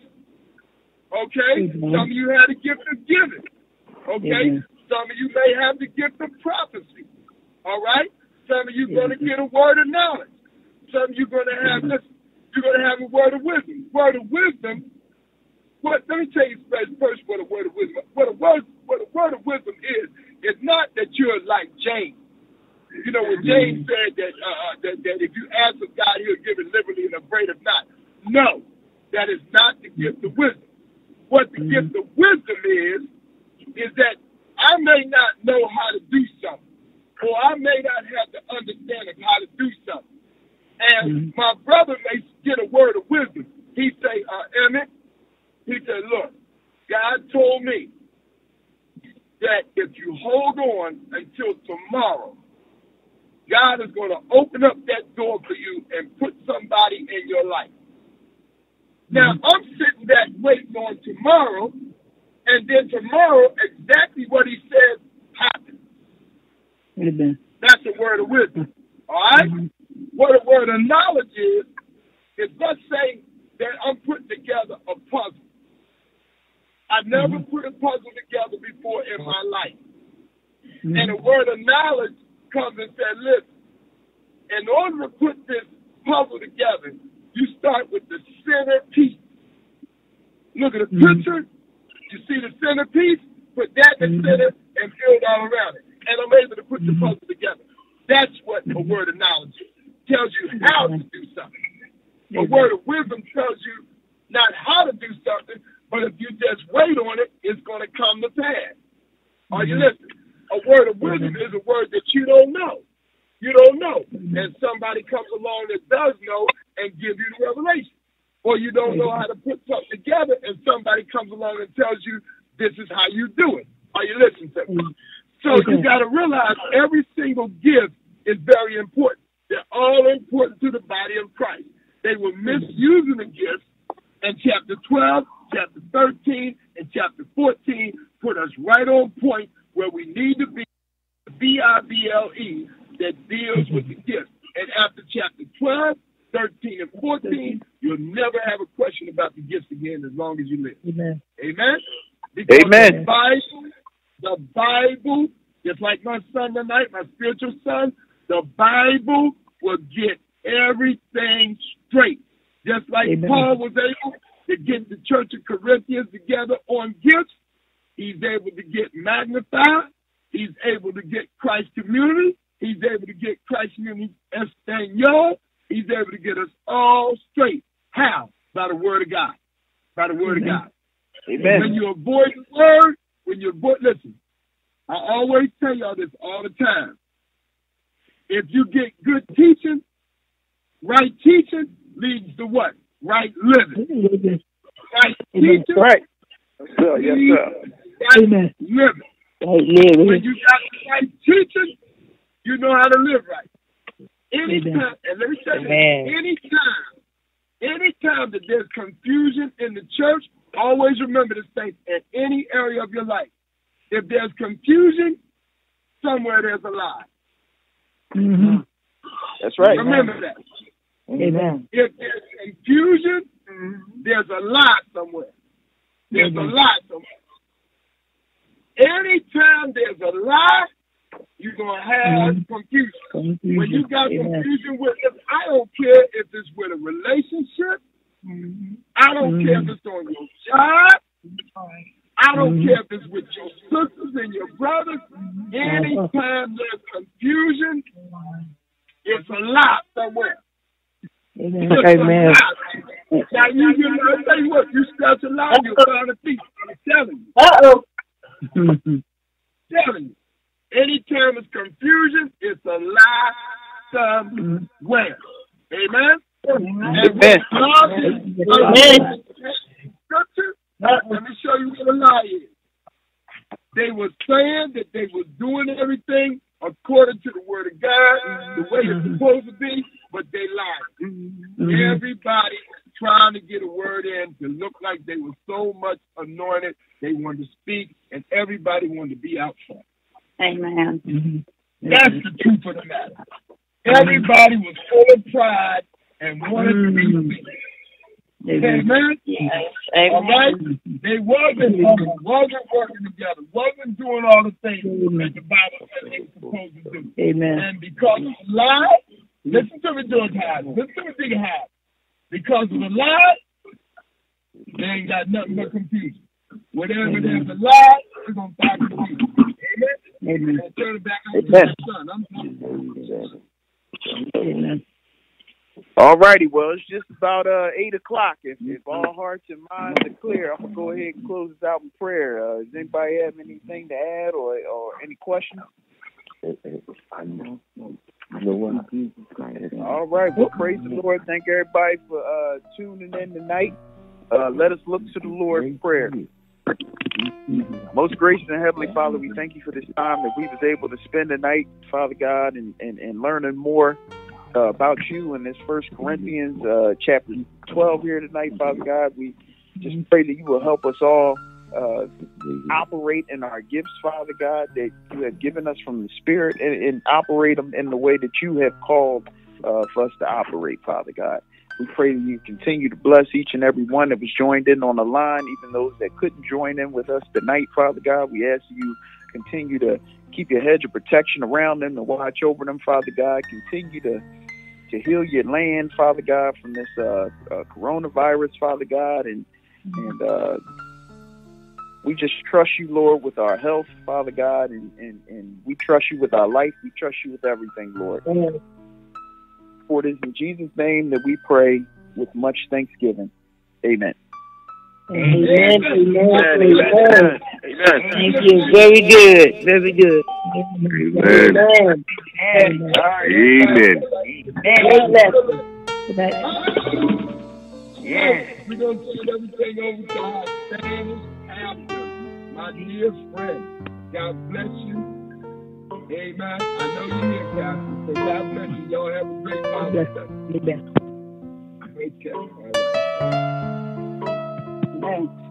S3: okay? Amen. Some of you had a gift of giving, okay? Amen. Some of you may have the gift of prophecy. All right? Some of you are going to get a word of knowledge. Some of you are going to have this. You're going to have a word of wisdom. Word of wisdom. What? Let me tell you first what a word of wisdom. What a word. What a word of wisdom is. It's not that you're like James. You know when James said that uh, that that if you ask of God, He'll give it liberally and afraid of not. No, that is not the gift of wisdom. What the gift of wisdom is is that I may not know how to do something. Or I may not have the understanding how to do something. And mm-hmm. my brother may get a word of wisdom. He say, uh, Emmett, he said, look, God told me that if you hold on until tomorrow, God is going to open up that door for you and put somebody in your life. Mm-hmm. Now, I'm sitting back waiting on tomorrow, and then tomorrow, exactly what he said
S2: Amen.
S3: That's a word of wisdom. All right?
S2: Mhm.
S3: What a word of knowledge is, is let's say that I'm putting together a puzzle. I never
S2: Mhm.
S3: put a puzzle together before in my life.
S2: Mhm.
S3: And a word of knowledge comes and says, listen, in order to put this puzzle together, you start with the centerpiece. Look at the
S2: Mhm.
S3: picture. You see the centerpiece? Put that in the
S2: Mhm.
S3: center and build all around it. And I'm able to put the
S2: Mhm.
S3: puzzle together. That's what a word of knowledge is. Tells you how to do something. A
S2: Amen.
S3: word of wisdom tells you not how to do something, but if you just wait on it, it's going to come to pass. Are you
S2: Mhm.
S3: listening? A word of wisdom is a word that you don't know. You don't know. And somebody comes along that does know and give you the revelation. Or you don't know how to put something together and somebody comes along and tells you this is how you do it. Are you listening to me? So you got to realize every single gift is very important. They're all important to the body of Christ. They were misusing the gifts, and chapter twelve, chapter thirteen, and chapter fourteen put us right on point where we need to be, B I B L E, that deals with the gifts. And after chapter twelve, thirteen, and fourteen, you'll never have a question about the gifts again as long as you live.
S2: Amen.
S3: Amen? Because
S1: Amen.
S3: the Bible, the Bible, just like my son tonight, my spiritual son, the Bible will get everything straight. Just like
S2: Amen.
S3: Paul was able to get the church of Corinthians together on gifts, he's able to get magnified, he's able to get Christ community, he's able to get Christ community Espanol, he's able to get us all straight. How? By the word of God. By the word
S2: Amen.
S3: of God.
S1: Amen.
S3: When you avoid the word, when you avoid, listen, I always tell y'all this all the time. If you get good teaching, right teaching leads to what? Right living.
S2: Amen.
S3: Right
S2: Amen.
S3: teaching
S1: Right. Yes, sir. Yes,
S3: leads
S1: sir.
S3: to right
S2: Amen.
S3: living.
S5: Hey,
S3: When
S5: Larry.
S3: you got the right teaching, you know how to live right. Anytime,
S2: Amen.
S3: and let me tell you,
S5: Amen.
S3: anytime, anytime that there's confusion in the church, always remember this thing in any area of your life. If there's confusion, somewhere there's a lie.
S2: Mm-hmm.
S1: That's right.
S3: Remember that.
S5: Amen.
S3: If there's confusion, there's a lie somewhere. There's a
S2: Amen.
S3: lie somewhere. Anytime there's a lie, you're going to have
S2: Mhm.
S3: confusion.
S2: Confusion.
S3: When you got
S2: Amen.
S3: confusion with, if, I don't care if it's with a relationship. I don't
S2: Mhm.
S3: care if it's on your job. I don't
S2: Mhm.
S3: care if it's with your sisters and your brothers. Anytime there's confusion, it's a lie somewhere.
S2: Amen.
S3: It's a
S5: Amen.
S3: lie. Now, you, you know, I'll tell you what, you start to lie, you'll find a thief. I'm telling you.
S5: Uh-oh.
S2: Mhm.
S3: telling you. Anytime it's confusion, it's a lie somewhere. Amen?
S2: Amen.
S3: And what God is,
S2: Amen.
S3: scripture, let me show you what a lie is. They were saying that they were doing everything according to the word of God, the way it's supposed to be, but they lied.
S2: Mhm.
S3: Everybody was trying to get a word in to look like they were so much anointed, they wanted to speak, and everybody wanted to be out front.
S4: Amen.
S2: Mhm.
S3: That's the truth of the matter. Everybody was full of pride and wanted to be speaking.
S2: Amen.
S3: Amen?
S4: Yes.
S3: All right?
S4: Amen.
S3: They wasn't humble, wasn't working together, wasn't doing all the things that the Bible said they were supposed to do.
S2: Amen.
S3: And because of the lie, listen to me, George Hyde. Listen to me, Digger Hyde. Because of the lie, they ain't got nothing but confusion. Whenever there's a lie, we're going to find confusion. Amen?
S2: Amen.
S3: I'll turn it back over to my son. I'm sorry.
S2: Amen.
S1: All righty. Well, it's just about uh, eight o'clock. If, if all hearts and minds are clear, I'm going to go ahead and close this out in prayer. Uh, does anybody have anything to add or, or any questions? All right. Well, praise the Lord. Thank everybody for uh, tuning in tonight. Uh, let us look to the Lord in prayer. Most gracious and Heavenly Father, we thank you for this time that we was able to spend the night, Father God, and, and, and learning more uh, about you in this First Corinthians uh, chapter twelve here tonight, Father God. We just pray that you will help us all uh, operate in our gifts, Father God, that you have given us from the Spirit, and, and operate them in the way that you have called uh, for us to operate, Father God. We pray that you continue to bless each and every one that was joined in on the line, even those that couldn't join in with us tonight, Father God. We ask you continue to keep your hedge of protection around them and watch over them, Father God. Continue to to heal your land, Father God, from this uh, uh, coronavirus, Father God, and and uh, we just trust you, Lord, with our health, Father God, and, and, and we trust you with our life. We trust you with everything, Lord. Amen. For it is in Jesus' name that we pray with much thanksgiving. Amen.
S2: Amen. Amen. Amen. Amen. Thank you. Very good. Very good.
S6: Amen.
S2: Amen.
S6: Amen.
S2: Amen.
S3: Yes. We're going to turn everything over to our Spanish pastor, my dear friend. God bless you. Amen. I know you're here, Pastor. So God bless you. Y'all have a great Father's Day.
S2: Amen.
S3: Okay. All right.
S2: Amen.